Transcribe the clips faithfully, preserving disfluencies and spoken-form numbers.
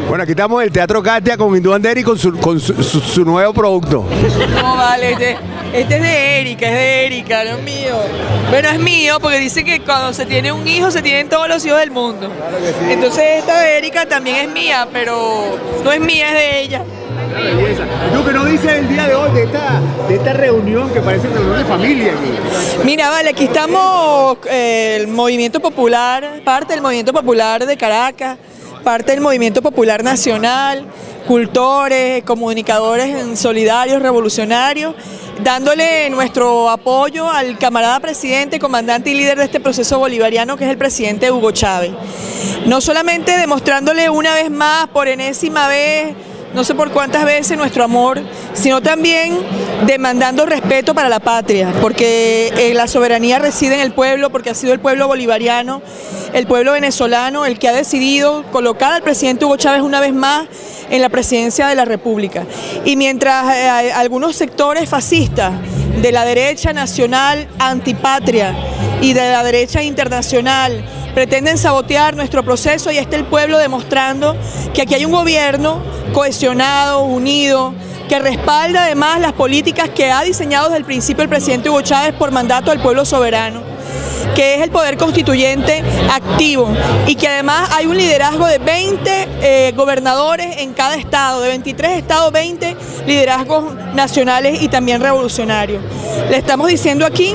Bueno, aquí estamos en el Teatro Katia con Hindú Anderi con, su, con su, su, su nuevo producto. No, vale, este, este es de Erika, es de Erika, no es mío. Bueno, es mío porque dice que cuando se tiene un hijo se tienen todos los hijos del mundo. Claro que sí. Entonces esta de Erika también es mía, pero no es mía, es de ella. Una belleza. ¿Y tú qué nos dices el día de hoy de esta, de esta reunión que parece una reunión de familia aquí? Mira, vale, aquí estamos eh, el Movimiento Popular, parte del Movimiento Popular de Caracas, parte del Movimiento Popular Nacional, cultores, comunicadores solidarios, revolucionarios, dándole nuestro apoyo al camarada presidente, comandante y líder de este proceso bolivariano que es el presidente Hugo Chávez. No solamente demostrándole una vez más, por enésima vez, no sé por cuántas veces nuestro amor, sino también demandando respeto para la patria, porque eh, la soberanía reside en el pueblo, porque ha sido el pueblo bolivariano, el pueblo venezolano, el que ha decidido colocar al presidente Hugo Chávez una vez más en la presidencia de la República. Y mientras eh, algunos sectores fascistas de la derecha nacional antipatria y de la derecha internacional pretenden sabotear nuestro proceso, y está el pueblo demostrando que aquí hay un gobierno cohesionado, unido, que respalda además las políticas que ha diseñado desde el principio el presidente Hugo Chávez por mandato del pueblo soberano, que es el poder constituyente activo, y que además hay un liderazgo de veinte eh, gobernadores en cada estado, de veintitrés estados, veinte liderazgos nacionales y también revolucionarios. Le estamos diciendo aquí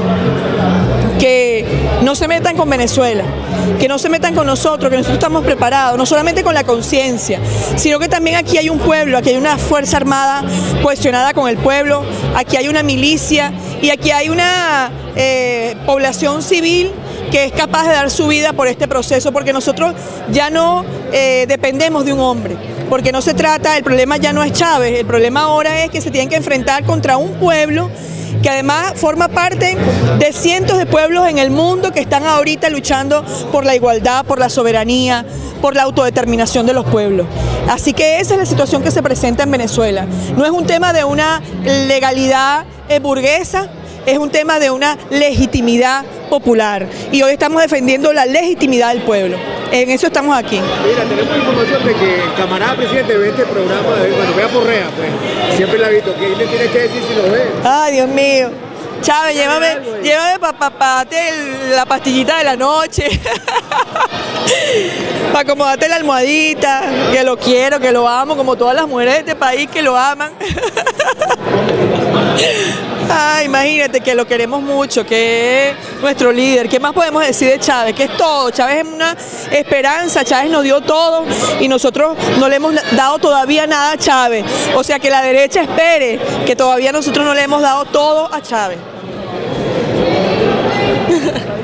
que no se metan con Venezuela, que no se metan con nosotros, que nosotros estamos preparados, no solamente con la conciencia, sino que también aquí hay un pueblo, aquí hay una fuerza armada cohesionada con el pueblo, aquí hay una milicia y aquí hay una eh, población civil que es capaz de dar su vida por este proceso, porque nosotros ya no eh, dependemos de un hombre, porque no se trata, el problema ya no es Chávez, el problema ahora es que se tienen que enfrentar contra un pueblo que además forma parte de cientos de pueblos en el mundo que están ahorita luchando por la igualdad, por la soberanía, por la autodeterminación de los pueblos. Así que esa es la situación que se presenta en Venezuela. No es un tema de una legalidad eh, burguesa, es un tema de una legitimidad popular. Y hoy estamos defendiendo la legitimidad del pueblo. En eso estamos aquí. Mira, tenemos información de que el camarada presidente ve este programa, de, cuando vea Porrea, pues, siempre la ha visto. ¿Qué le tiene que decir si lo ve? Ay, Dios mío. Chávez, llévame, llévame para pa, pa, darte la pastillita de la noche, para acomodarte la almohadita, que lo quiero, que lo amo, como todas las mujeres de este país que lo aman. Ay, imagínate que lo queremos mucho, que es nuestro líder. ¿Qué más podemos decir de Chávez? Que es todo. Chávez es una esperanza, Chávez nos dio todo y nosotros no le hemos dado todavía nada a Chávez. O sea, que la derecha espere que todavía nosotros no le hemos dado todo a Chávez.